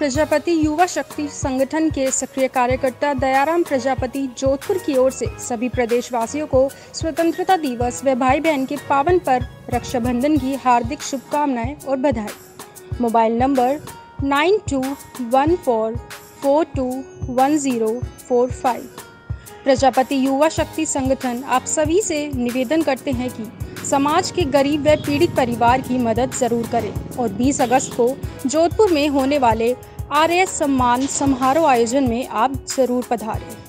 प्रजापति युवा शक्ति संगठन के सक्रिय कार्यकर्ता दयाराम प्रजापति जोधपुर की ओर से सभी प्रदेशवासियों को स्वतंत्रता दिवस व भाई बहन के पावन पर्व रक्षाबंधन की हार्दिक शुभकामनाएं और बधाई। Mobile number 9214242145। प्रजापति युवा शक्ति संगठन आप सभी से निवेदन करते हैं कि समाज के गरीब व पीड़ित परिवार की मदद जरूर करें और 20 अगस्त को जोधपुर में होने वाले आर्य सम्मान समारोह आयोजन में आप जरूर पधारें।